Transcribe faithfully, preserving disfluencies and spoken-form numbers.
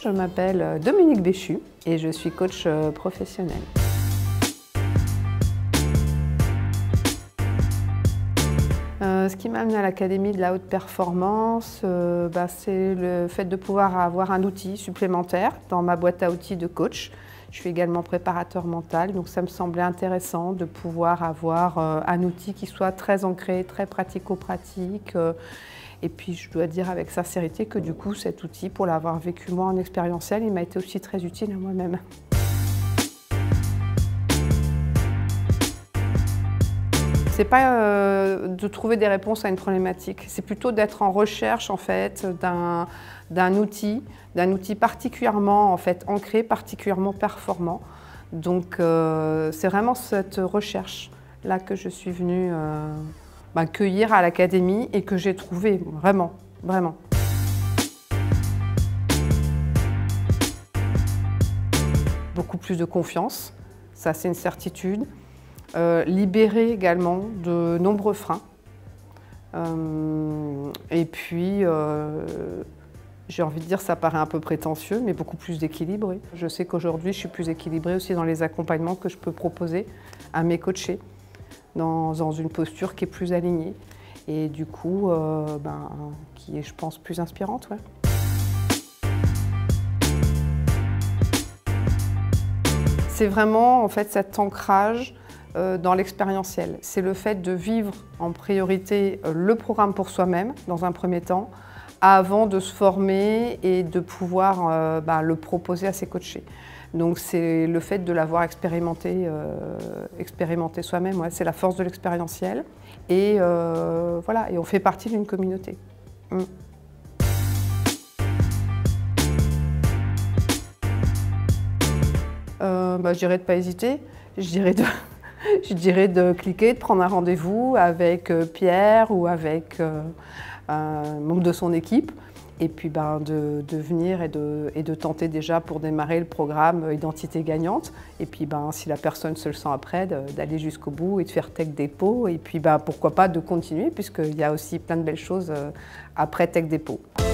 je m'appelle Dominique Béchu et je suis coach professionnel. Euh, ce qui m'a amené à l'Académie de la haute performance, euh, bah, c'est le fait de pouvoir avoir un outil supplémentaire dans ma boîte à outils de coach. Je suis également préparateur mental, donc ça me semblait intéressant de pouvoir avoir euh, un outil qui soit très ancré, très pratico-pratique. Euh, et puis je dois dire avec sincérité que du coup cet outil, pour l'avoir vécu moi en expérientiel, il m'a été aussi très utile à moi-même. C'est pas euh, de trouver des réponses à une problématique, c'est plutôt d'être en recherche en fait d'un d'un outil, d'un outil particulièrement en fait ancré, particulièrement performant. Donc euh, c'est vraiment cette recherche là que je suis venue euh, bah, cueillir à l'Académie et que j'ai trouvé vraiment, vraiment. Beaucoup plus de confiance, ça c'est une certitude. Euh, libérer également de nombreux freins. Euh, et puis, euh, j'ai envie de dire, ça paraît un peu prétentieux, mais beaucoup plus d'équilibré. Je sais qu'aujourd'hui, je suis plus équilibrée aussi dans les accompagnements que je peux proposer à mes coachés, dans, dans une posture qui est plus alignée et du coup, euh, ben, qui est, je pense, plus inspirante. Ouais. C'est vraiment, en fait, cet ancrage dans l'expérientiel. C'est le fait de vivre en priorité le programme pour soi-même, dans un premier temps, avant de se former et de pouvoir euh, bah, le proposer à ses coachés. Donc c'est le fait de l'avoir expérimenté, euh, expérimenté soi-même, ouais, c'est la force de l'expérientiel. Et euh, voilà, et on fait partie d'une communauté. Mm. Euh, bah, je dirais de ne pas hésiter, je dirais de... Je dirais de cliquer, de prendre un rendez-vous avec Pierre ou avec euh, un membre de son équipe et puis ben, de, de venir et de, et de tenter déjà pour démarrer le programme Identité gagnante et puis ben, si la personne se le sent après, d'aller jusqu'au bout et de faire Tech Dépôt et puis ben, pourquoi pas de continuer puisqu'il y a aussi plein de belles choses après Tech Dépôt.